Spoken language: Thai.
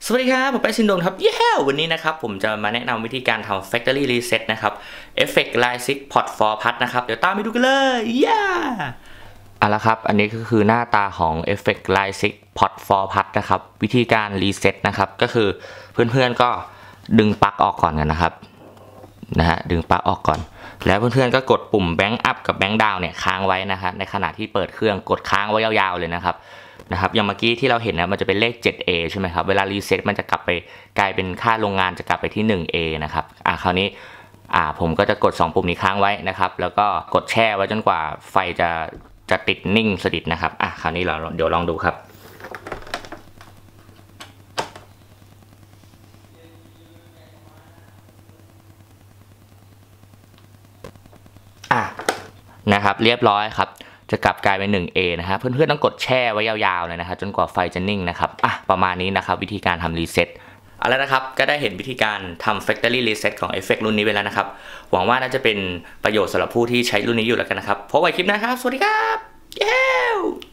สวัสดีครับผมแป๊ะชินดงครับวันนี้นะครับผมจะมาแนะนำวิธีการทำ Factory Reset นะครับ Effect Line 6 Pot for Put นะครับเดี๋ยวตามไปดูกันเลยเอาละครับอันนี้ก็คือหน้าตาของ Effect Line 6 Pot for Put นะครับวิธีการ Reset นะครับก็คือเพื่อนๆก็ดึงปลั๊กออกก่อนกันนะครับดึงปลั๊กออกก่อนแล้วเพื่อนๆก็กดปุ่ม Bank Up กับ Bank Down เนี่ยค้างไว้นะครับในขณะที่เปิดเครื่องกดค้างไว้ยาวๆเลยนะครับอย่างเมื่อกี้ที่เราเห็นนะมันจะเป็นเลข 7A ใช่ไหมครับเวลารีเซ็ตมันจะกลับไปกลายเป็นค่าโรงงานจะกลับไปที่ 1A นะครับคราวนี้ผมก็จะกด2ปุ่มนี้ค้างไว้นะครับแล้วก็กดแช่ไว้จนกว่าไฟจะติดนิ่งสนิทนะครับคราวนี้เดี๋ยวลองดูครับนะครับเรียบร้อยครับจะกลับกลายเป็น 1A นะครับเพื่อนๆต้องกดแช่ไว้ยาวๆเลยนะครับจนกว่าไฟจะนิ่งนะครับประมาณนี้นะครับวิธีการทำรีเซ็ตเอาละนะครับก็ได้เห็นวิธีการทำ Factory Reset ของ Effect รุ่นนี้ไปแล้วนะครับหวังว่าน่าจะเป็นประโยชน์สำหรับผู้ที่ใช้รุ่นนี้อยู่แล้วกันนะครับพบกันคลิปหน้าครับสวัสดีครับ